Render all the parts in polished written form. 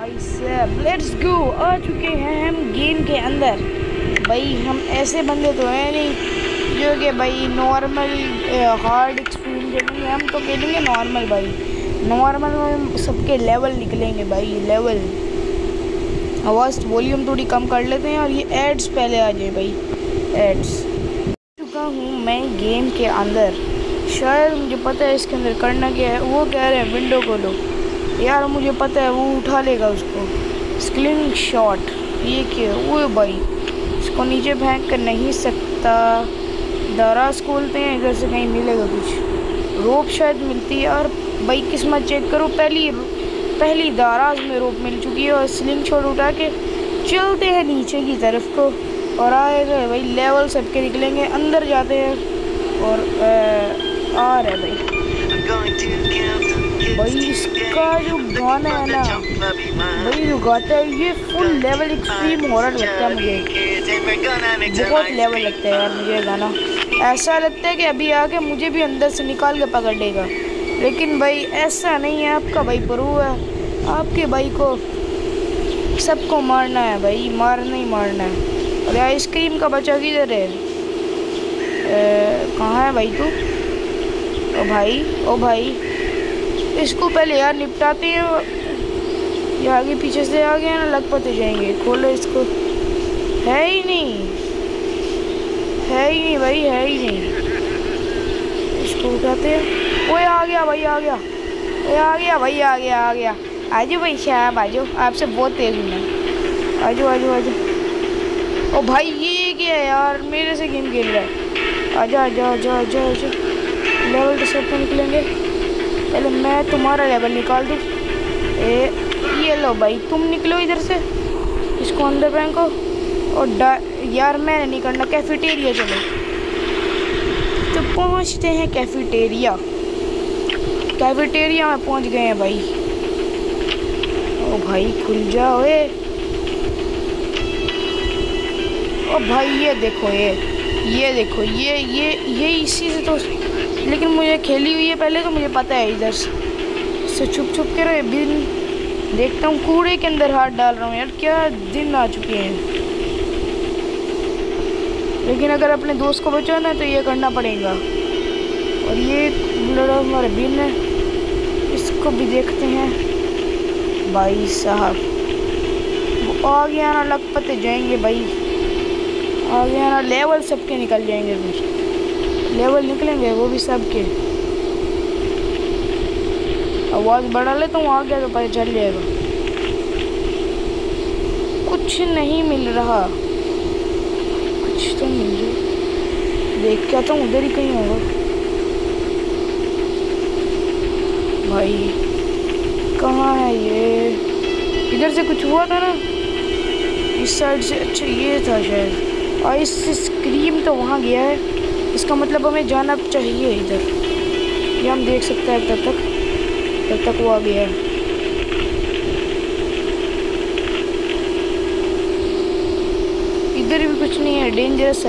भाई साहब let's go. आ चुके हैं हम गेम के अंदर। भाई हम ऐसे बंदे तो हैं नहीं जो कि भाई नॉर्मल हार्ड एक्सपीरियंस खेलेंगे। हम तो खेलेंगे नॉर्मल भाई। नॉर्मल में सबके लेवल निकलेंगे भाई, लेवल। आवाज़ वॉल्यूम थोड़ी कम कर लेते हैं और ये एड्स पहले आ जाए भाई। एड्स चुका हूँ मैं गेम के अंदर। शायद मुझे पता है इसके अंदर करना क्या है। वो कह रहे हैं विंडो खोलो। यार मुझे पता है वो उठा लेगा उसको। स्लिंग शॉट ये क्या है? वो भाई इसको नीचे फेंक कर नहीं सकता। दराज खोलते हैं, इधर से कहीं मिलेगा कुछ। रोप शायद मिलती है। और भाई किस्मत चेक करो, पहली दराज में रोप मिल चुकी है। और स्लिंग शॉट उठा के चलते हैं नीचे की तरफ को। और आएगा भाई लेवल सबके निकलेंगे। अंदर जाते हैं और आ रहे भाई इसका जो गाना है ना भाई, जो गाता है ये फुल लेवल एक्सट्रीम हॉरर लगता है मुझे। बहुत लेवल लगता है यार मुझे गाना। ऐसा लगता है कि अभी आके मुझे भी अंदर से निकाल के पकड़ लेगा। लेकिन भाई ऐसा नहीं है, आपका भाई प्रो है। आपके भाई को सबको मारना है भाई, मारना ही मारना है। और आइसक्रीम का बच्चा किधर है? कहाँ है भाई तू? ओ भाई इसको पहले यार निपटाते हैं। ये आगे पीछे से आ गया ना, लग पते जाएंगे। खोलो इसको। है ही नहीं भाई, है ही नहीं। इसको उठाते हैं। ओए आ गया भाई, आ गया। आजो भाई साहब आजो, आपसे बहुत तेज हूँ मैं। आजो। ओ भाई ये क्या है यार, मेरे से गेम खेल रहा है। आजा। लेवल डिसाइड पर निकलेंगे। पहले मैं तुम्हारा लेवल निकाल दूँ। ये लो भाई, तुम निकलो इधर से। इसको अंदर फेंको। और यार मैंने नहीं करना। कैफेटेरिया चलो। तो पहुँचते हैं कैफेटेरिया में पहुँच गए हैं भाई। ओ भाई खुल जाओ। ओ भाई ये देखो ये इसी से तो। लेकिन मुझे खेली हुई है पहले, तो मुझे पता है। इधर से छुप के रहे बिन देखता हूँ। कूड़े के अंदर हाथ डाल रहा हूँ यार, क्या दिन आ चुके हैं। लेकिन अगर अपने दोस्त को बचाना है तो ये करना पड़ेगा। और ये लड़ा हमारे बिन है, इसको भी देखते हैं भाई साहब। वो आ गया ना, लग पते जाएंगे भाई। आ गया ना, लेवल सबके निकल जाएंगे। फिर लेवल निकलेंगे वो भी सबके। आवाज़ बढ़ा लेता हूँ, आ गया तो पता चल जाएगा। कुछ नहीं मिल रहा, कुछ तो मिल जाए। देख क्या तो उधर ही कहीं होगा भाई। कहाँ है ये? इधर से कुछ हुआ था ना, इस साइड से। अच्छा ये था शायद। आइसक्रीम तो वहाँ गया है, इसका मतलब हमें जाना चाहिए इधर। ये हम देख सकते हैं। तब तक वो आ गया है। इधर भी कुछ नहीं है। डेंजरस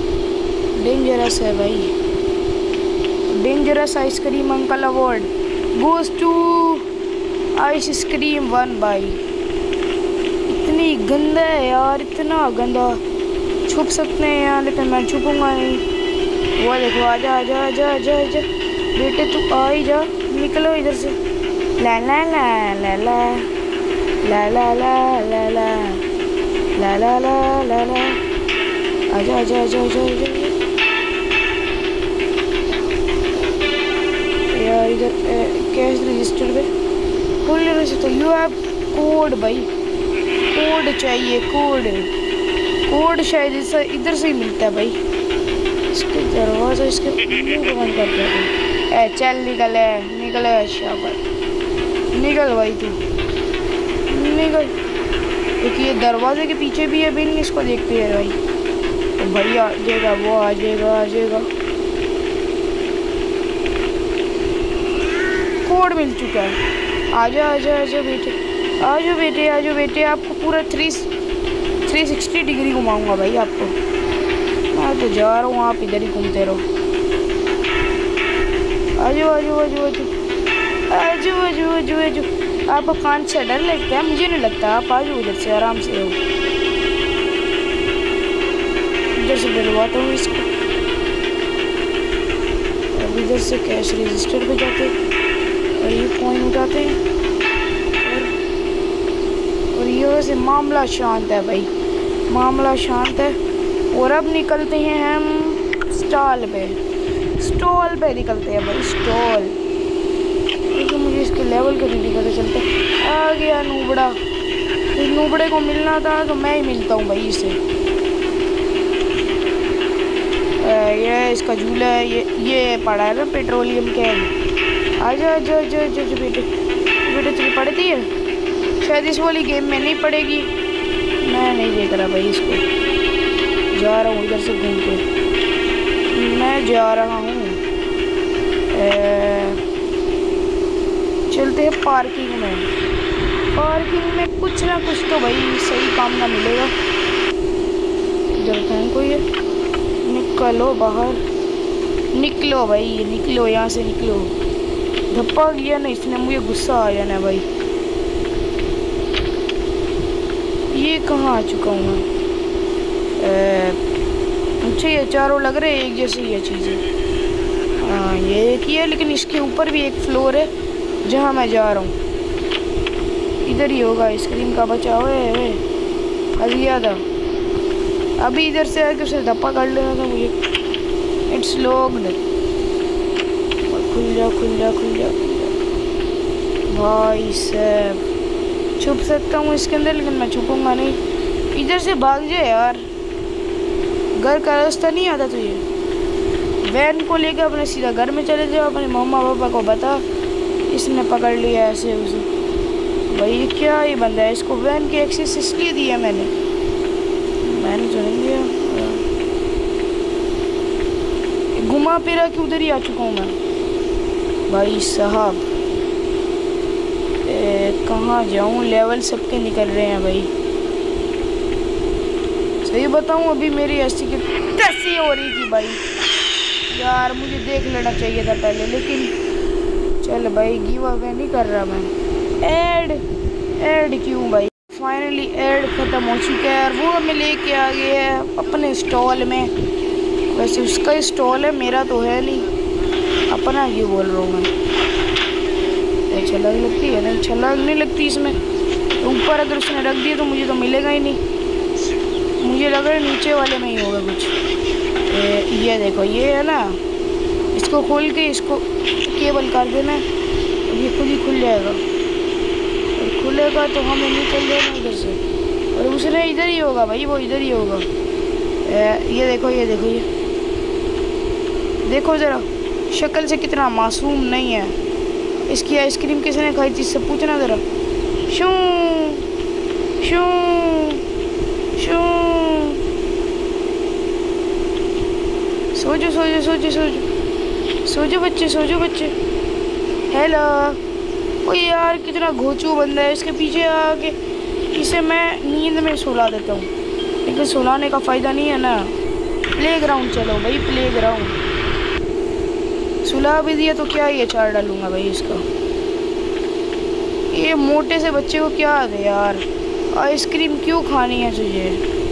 है भाई। Dangerous ice cream uncle award goes to ice cream 1 भाई। इतनी गंदा है यार, इतना गंदा। छुप सकते हैं यहाँ, लेकिन मैं छुपूंगा नहीं। वो देखो, आजा बेटे तू आ ही जा। निकलो इधर से। ला ला ला ला ला ला ला ला ला ला ला ला ला ला ला। आजा। यार इधर कैश रजिस्टर पे खोल लेने से तो यू हैव कोड भाई। कोड चाहिए, कोड शायद इधर से ही मिलता है भाई। इसके दरवाजा इसके मुंह को बंद कर दिया। चल निकल शाबाश। निकल भाई तू निकल। देखिए दरवाजे के पीछे भी है बिन, इसको देखते हैं भाई। तो भाई आ जाएगा, वो आ जाएगा। कोड मिल चुका है। आजा बेटे। आपको पूरा 360 डिग्री घुमाऊंगा भाई आपको। मैं तो जा रहा हूँ, आप इधर ही घूमते रहो। आजो। आपको कांच से डर लगता है? मुझे नहीं लगता। आप आ जाओ उधर से, आराम से हो। इधर से डलवाता हूँ इसको। अब इधर से कैश रजिस्टर पे जाते और ये कॉइन उठाते हैं और ये से मामला शांत है भाई, मामला शांत है। और अब निकलते हैं हम स्टॉल पे निकलते हैं भाई, स्टॉल। तो मुझे इसके लेवल का नहीं पता चलता। आ गया नूबड़ा। इस नूबड़े को मिलना था तो मैं ही मिलता हूँ भाई इसे। ये इसका झूला है, ये पड़ा है ना पेट्रोलियम कैन। आजा आजा आजा आजा बेटे, बेटे तुझे पड़ती है शायद, इस वाली गेम में नहीं पड़ेगी। मैं नहीं देख रहा भाई इसको, जा रहा हूँ इधर से घूम के। मैं जा रहा हूँ, चलते हैं पार्किंग में। पार्किंग में कुछ ना कुछ तो भाई सही काम ना मिलेगा। इधर कहीं कोई है? निकलो बाहर, निकलो भाई निकलो, यहाँ से निकलो। धप्पा गया ना इसने, मुझे गुस्सा आया ना भाई। ये कहाँ आ चुका हूँ मैं? मुझे ये चारों लग रहे हैं एक जैसी ये चीज़ें। हाँ ये एक ही है, लेकिन इसके ऊपर भी एक फ्लोर है जहाँ मैं जा रहा हूँ। इधर ही होगा। आइसक्रीम का बचा हुआ है, गया था अभी। इधर से आके उसे धप्पा कर लेना था मुझे। It's locked. खुल जा खुल जा खुल जा भाई साहब। छुप सकता हूँ इसके अंदर, लेकिन मैं छुपूंगा नहीं। इधर से भाग जाए यार, घर का रास्ता नहीं आता तुझे। वैन को लेकर अपने सीधा घर में चले जाओ, अपने मम्मा पापा को बता इसने पकड़ लिया ऐसे उसे। भाई क्या ही बंदा है, इसको वैन की एक्सेस इसलिए दिया मैंने तो नहीं दिया। घुमा फिरा कि उधर ही आ चुका हूँ मैं भाई साहब। कहाँ जाऊँ? लेवल सबके निकल रहे हैं भाई। सही बताऊँ अभी मेरी ऐसी की तैसी हो रही थी भाई यार। मुझे देख लेना चाहिए था पहले, लेकिन चल भाई गिव अवे नहीं कर रहा मैं। ऐड क्यों भाई? फाइनली ऐड ख़त्म हो चुका है और वो हमें लेके आ गया है अपने स्टॉल में। वैसे उसका स्टॉल है, मेरा तो है नहीं। अपना क्यों बोल रहा हूँ मैं? छलांग लगती है नहीं, छलांग नहीं लगती इसमें। ऊपर अगर उसने रख दिया तो मुझे तो मिलेगा ही नहीं। मुझे लग रहा है नीचे वाले में ही होगा कुछ। ये देखो ये है ना, इसको खोल के इसको केबल कर देना, ये खुद ही खुल जाएगा। और खुलेगा तो हमें निकल जाना इधर से। और उसने इधर ही होगा भाई, वो इधर ही होगा। ये देखो ये देखो, ये देखो ज़रा शक्ल से कितना मासूम नहीं है। इसकी आइसक्रीम किसने खाई थी इससे पूछना ज़रा। शू शू शू। सोचो सोचो सोचो सोचो सोचो बच्चे, सोचो बच्चे। हेलो। ओ यार कितना घोचू बंदा है, इसके पीछे आके इसे मैं नींद में सुला देता हूँ, लेकिन सुलाने का फ़ायदा नहीं है ना। प्लेग्राउंड चलो भाई, प्लेग्राउंड। सुला भी दिया तो क्या ये चार डालूंगा भाई इसका। ये मोटे से बच्चे को क्या आ गया यार, आइसक्रीम क्यों खानी है तुझे?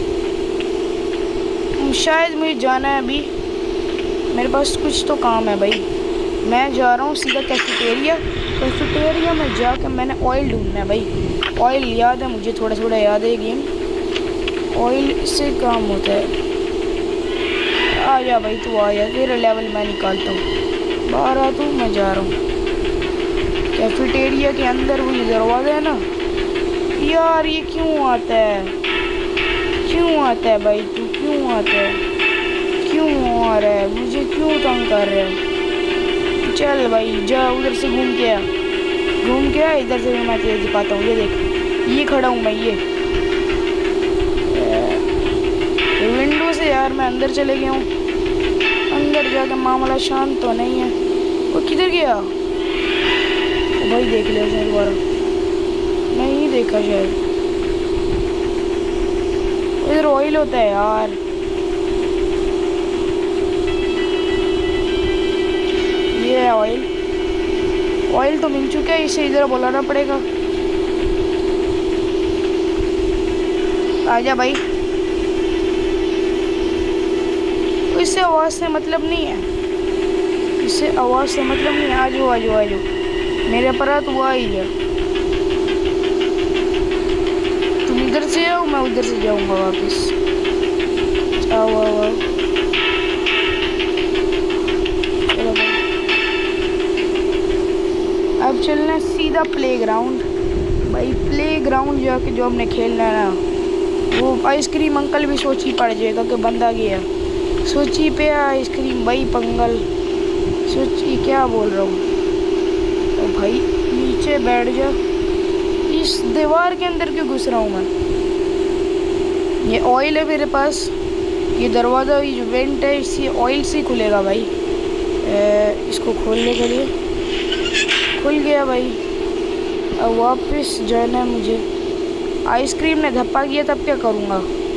शायद मुझे जाना है अभी, मेरे पास कुछ तो काम है भाई। मैं जा रहा हूँ सीधा कैफेटेरिया में जाकर मैंने ऑयल ढूंढना है भाई। ऑयल याद है मुझे, थोड़ा थोड़ा याद है गेम। ऑयल से काम होता है। आ जा भाई तू, आ जा, तेरा लेवल मैं निकालता हूँ। बाहर आ तू, मैं जा रहा हूँ कैफेटेरिया के अंदर। वो ये दरवाज़ा है ना यार, ये क्यों आता है? क्यों आता है भाई तू, क्यों आता है? क्यों आ रहा है? मुझे क्यों तंग कर रहा है? चल भाई जा उधर से घूम के आ, इधर से मैं तुझे दिखाता हूँ। ये देख, ये खड़ा हूँ मैं। ये विंडो से यार मैं अंदर चले गया हूँ। अंदर जाकर मामला शांत तो नहीं है। वो किधर गया? तो भाई देख लिया उसने दोबारा, नहीं देखा शायद। इधर ऑयल होता है यार। ये है ऑयल तो मिल चुका है, इसे इधर बुलाना पड़ेगा। आजा भाई, इससे आवाज़ से मतलब नहीं है, इससे आवाज़ से मतलब नहीं है। आ जाओ आ जाओ आ जाओ, मेरे पर तो आ ही गया। तुम इधर से आओ, मैं उधर से जाऊंगा वापस। आओ आओ आओ, चलो भाई। अब चलना सीधा प्लेग्राउंड। भाई प्लेग्राउंड जाके जो हमने खेलना है ना, वो आइसक्रीम अंकल भी सोची पड़ जाएगा कि बंदा गया सोची पे आइसक्रीम। भाई पंगल सोची, क्या बोल रहा हूँ। तो भाई नीचे बैठ जा, इस दीवार के अंदर क्यों घुस रहा हूँ मैं। ये ऑयल है मेरे पास, ये दरवाज़ा, ये जो वेंट है इसी ऑयल से खुलेगा भाई। इसको खोलने के लिए खुल गया भाई। अब वापस जाना है मुझे। आइसक्रीम ने धप्पा किया तब क्या करूँगा।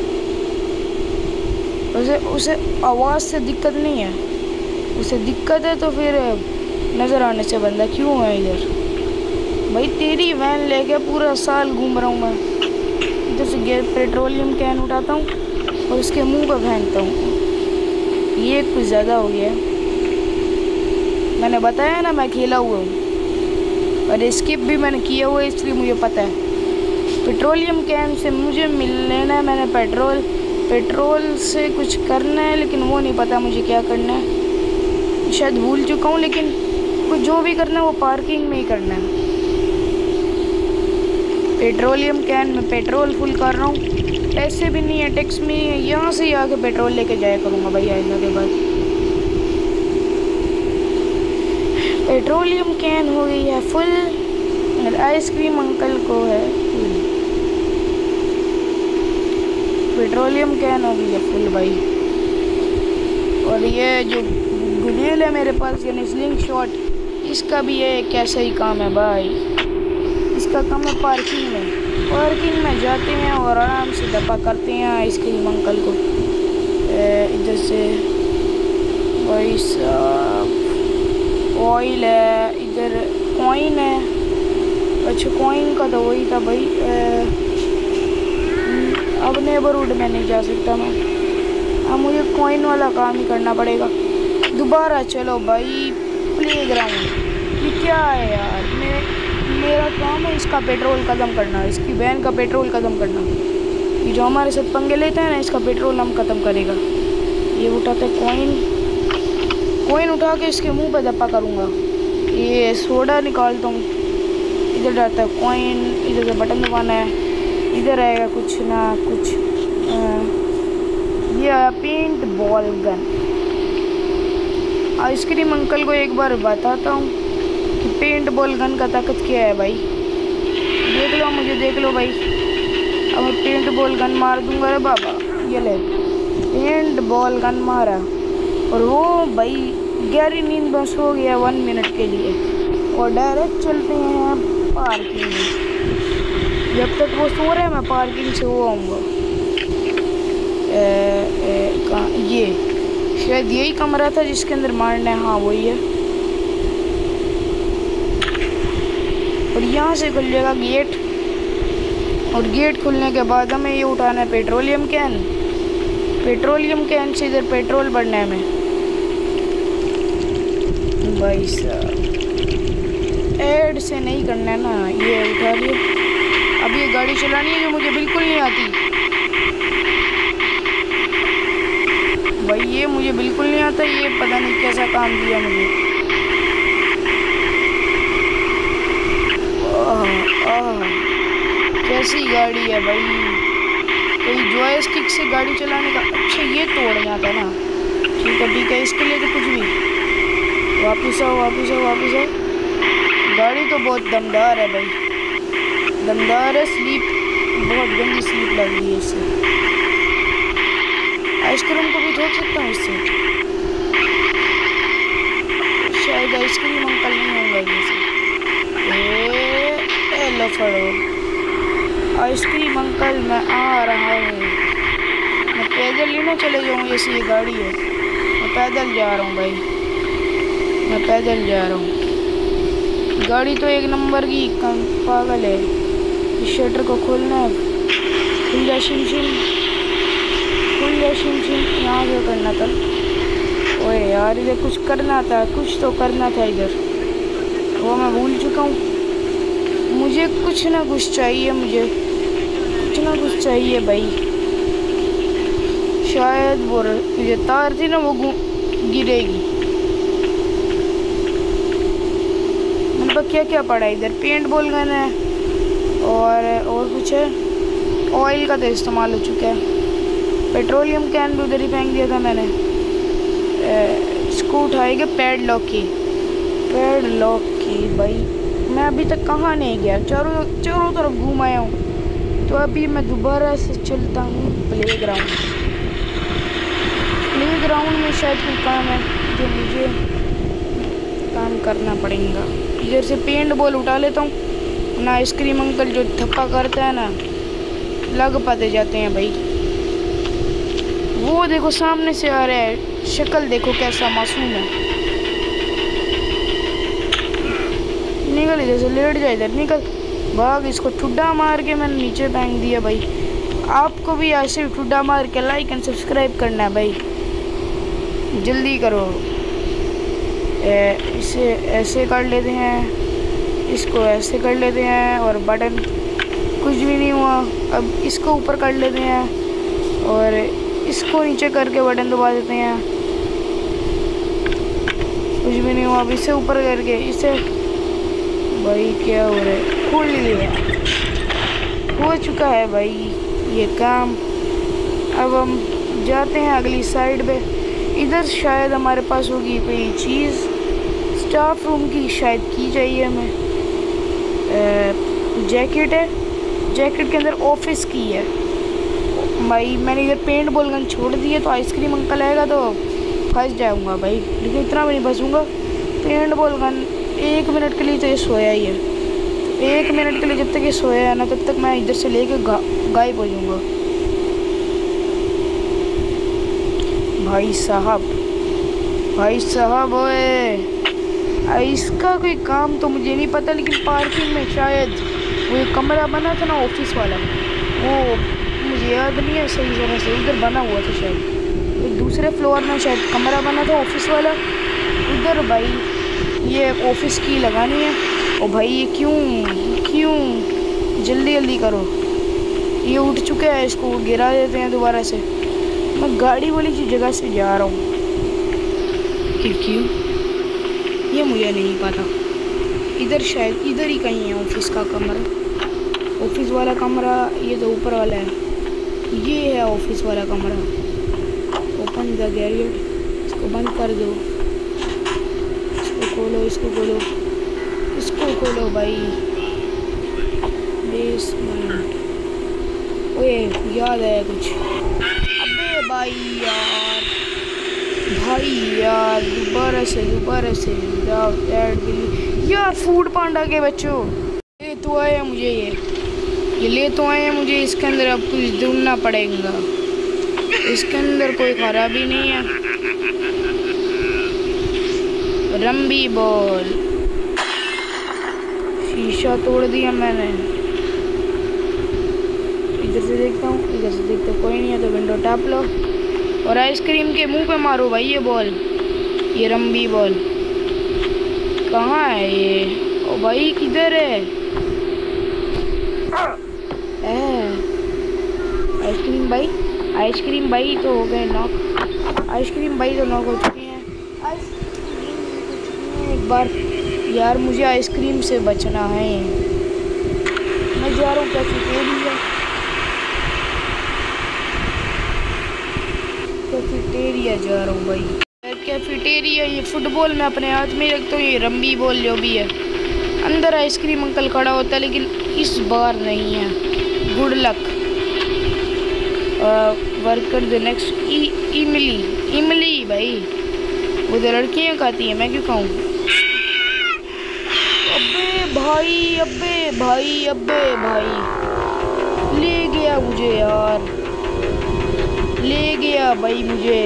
उसे आवाज़ से दिक्कत नहीं है, उसे दिक्कत है तो फिर नज़र आने से बंदा क्यों है इधर। भाई तेरी वैन लेके पूरा साल घूम रहा हूँ मैं। इधर से पेट्रोलियम कैन उठाता हूँ और उसके मुंह पर फेंकता हूँ। ये कुछ ज़्यादा हो गया। मैंने बताया ना मैं खेला हुआ हूँ और स्किप भी मैंने किया हुआ है, इसलिए मुझे पता है। पेट्रोलियम कैन से मुझे मिल लेना है, मैंने पेट्रोल से कुछ करना है, लेकिन वो नहीं पता मुझे क्या करना है। शायद भूल चुका हूँ, लेकिन कुछ जो भी करना है वो पार्किंग में ही करना है। पेट्रोलियम कैन में पेट्रोल फुल कर रहा हूँ, पैसे भी नहीं है, टैक्स में नहीं है। यहाँ से ही आके पेट्रोल लेके जाया करूँगा भाई आइंदा के बाद। पेट्रोलियम कैन हो गई है फुल और आइसक्रीम अंकल को है फुल। पेट्रोलियम कैन हो गई है फुल भाई। और ये जो गुडेल है मेरे पास, यानी स्लिंग शॉट, इसका भी ये कैसा ही काम है भाई। इसका काम है पार्किंग में जाते हैं और आराम से धप्पा करते हैं आइसक्रीम अंकल को। इधर से भाई साहब ऑयल है, इधर कॉइन है। अच्छा कॉइन का तो वही था भाई। अब नेबरहुड में नहीं जा सकता मैं, अब मुझे कॉइन वाला काम ही करना पड़ेगा दोबारा। चलो भाई प्लेग्राउंड। ये क्या है यार, मेरा काम है इसका पेट्रोल ख़त्म करना, इसकी वैन का पेट्रोल ख़त्म करना। ये जो हमारे साथ पंगे लेते हैं ना, इसका पेट्रोल हम ख़त्म करेगा। ये उठाते कॉइन उठा के इसके मुंह पे धप्पा करूँगा। ये सोडा निकालता हूँ, इधर जाता है कॉइन, इधर से बटन दबाना है, इधर आएगा कुछ ना कुछ। ये आया paint ball gun. Ice cream uncle को एक बार बताता हूँ कि पेंट बॉल गन का ताकत क्या है भाई। देख लो मुझे, देख लो भाई। अब मैं पेंट बॉल गन मार दूंगा रे बाबा। ये ले पेंट बॉल गन मारा और वो भाई गहरी नींद में सो गया 1 मिनट के लिए। और डायरेक्ट चलते हैं पार्किंग में। जब तक वो सो रहे हैं मैं पार्किंग से वो आऊँगा। ये शायद यही कमरा था जिसके अंदर मारना है। हाँ वही है। और यहाँ से खुल जाएगा गेट, और गेट खुलने के बाद हमें ये उठाना है पेट्रोलियम कैन से इधर पेट्रोल भरना है हमें। भाई साहब ऐड से नहीं करना है ना। ये उठा लिया। अब ये गाड़ी चलानी है जो मुझे बिल्कुल नहीं आती भाई, ये मुझे बिल्कुल नहीं आता। ये पता नहीं कैसा काम दिया मुझे। कैसी गाड़ी है भाई, कोई जॉयस्टिक से गाड़ी चलाने का। अच्छा ये तोड़ना था ना, ठीक है इसके लिए तो कुछ भी। वापस आओ। गाड़ी तो बहुत दमदार है भाई, दमदार है। स्लीप बहुत गंदी स्लीप लग रही है इससे। आइसक्रीम को भी ठोक सकता हूँ इससे। शायद आइसक्रीम अंकल नहीं होगा जैसे। लो फड़ो आइसक्रीम अंकल, मैं आ रहा हूँ। मैं पैदल ही ना चले जाऊँ, जैसे ये गाड़ी है। मैं पैदल जा रहा हूँ भाई, मैं पैदल जा रहा हूँ। गाड़ी तो एक नंबर की पागल है। इस शटर को खोलना है, खुल जा शिमशिम, खुल जा शिमशिम। यहाँ से करना था। ओए यार इधर कुछ करना था, कुछ तो करना था इधर, वो मैं भूल चुका हूँ। मुझे कुछ ना कुछ चाहिए, मुझे कुछ ना कुछ चाहिए भाई। शायद वो मुझे तार थी ना वो गिरेगी। मेरे पास क्या क्या पड़ा है इधर? पेंट बॉल गन है और कुछ है। ऑयल का तो इस्तेमाल हो चुका है। पेट्रोलियम कैन भी उधर ही फेंक दिया था मैंने। इसको उठाएगा पैडलॉक की भाई। मैं अभी तक कहाँ नहीं गया, चारों तरफ घूम आया हूँ। तो अभी मैं दोबारा से चलता हूँ प्लेग्राउंड में। शायद कोई काम है जो मुझे काम करना पड़ेगा। इधर से पेंट बॉल उठा लेता हूँ ना। आइसक्रीम अंकल जो थप्पा करता है ना, लग पाते जाते हैं भाई। वो देखो सामने से आ रहा है, शक्ल देखो कैसा मासूम है। निकल इधर से, लेट जा इधर, निकल भाग। इसको ठुड्डा मार के मैंने नीचे फेंक दिया भाई। आपको भी ऐसे ठुड्डा मार के लाइक एंड सब्सक्राइब करना है भाई, जल्दी करो। इसे ऐसे कर लेते हैं, इसको ऐसे कर लेते हैं और बटन कुछ भी नहीं हुआ। अब इसको ऊपर कर लेते हैं और इसको नीचे करके बटन दबा देते हैं, कुछ भी नहीं हुआ। अब इसे ऊपर करके इसे, भाई क्या हो रहा है? खोल लिया, हो चुका है भाई ये काम। अब हम जाते हैं अगली साइड पे। इधर शायद हमारे पास होगी कोई चीज़, स्टाफ रूम की शायद की चाहिए हमें। जैकेट है, जैकेट के अंदर ऑफिस की है भाई। मैंने इधर पेंट बॉल गन छोड़ दी है, तो आइसक्रीम अंकल आएगा तो फंस जाऊंगा भाई, लेकिन इतना भी नहीं फंसूंगा। पेंट बॉल गन 1 मिनट के लिए तो ये सोया ही है। 1 मिनट के लिए जब तक ये सोया है ना, तब तक मैं इधर से लेके गायब हो जाऊंगा। भाई साहब ओए, इसका कोई काम तो मुझे नहीं पता, लेकिन पार्किंग में शायद वो एक कमरा बना था ना ऑफिस वाला, वो मुझे याद नहीं है सही तरह से। उधर बना हुआ था शायद, एक दूसरे फ्लोर में शायद कमरा बना था ऑफिस वाला उधर। भाई ये ऑफिस की लगानी है। ओ भाई ये क्यों जल्दी करो, ये उठ चुके हैं, इसको गिरा देते हैं दोबारा से। मैं गाड़ी वाली जगह से जा रहा हूँ, क्यों ये मुझे नहीं पता। इधर शायद इधर ही कहीं है ऑफिस का कमरा, ऑफिस वाला कमरा। ये तो ऊपर वाला है, ये है ऑफिस वाला कमरा। ओपन द गैरेज, इसको बंद कर दो, इसको खोलो भाई। बेसमेंट, ओए याद आया कुछ। अबे भाई यार दोबारा से यार फूड पांडा के बच्चों ले तो आए मुझे, ये ले तो आए मुझे। इसके अंदर अब कुछ ढूंढना पड़ेगा, इसके अंदर कोई खराबी नहीं है। रंबी बॉल, शीशा तोड़ दिया मैंने। इधर से देखता हूँ, कोई नहीं है तो विंडो टैप लो और आइसक्रीम के मुंह पे मारो भाई ये बॉल, ये रंबी बॉल। कहाँ है ये? ओ भाई किधर है? आइसक्रीम भाई तो हो गए नॉक। आइसक्रीम भाई तो नॉक हो चुके हैं। एक बार यार मुझे आइसक्रीम से बचना है। मैं जा रहा हूँ कैफेटेरिया जा रहा हूँ भाई। कैफेटेरिया, ये फुटबॉल मैं अपने हाथ में रखता हूँ, ये रंबी बॉल जो भी है। अंदर आइसक्रीम अंकल खड़ा होता है, लेकिन इस बार नहीं है। Good luck worker the next. इमली भाई, वो तो लड़कियाँ खाती हैं, मैं क्यों खाऊँ? अबे भाई ले गया मुझे यार, ले गया भाई मुझे।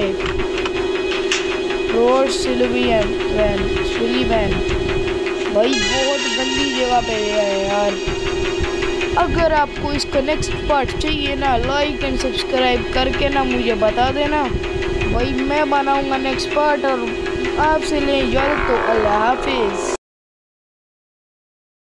रोड सुलिवैन भाई बहुत गंदी जगह पे गया है यार। अगर आपको इसका नेक्स्ट पार्ट चाहिए ना, लाइक एंड सब्सक्राइब करके ना मुझे बता देना भाई, मैं बनाऊंगा नेक्स्ट पार्ट। और आपसे लें इजाज़त, तो अल्लाह हाफिज़।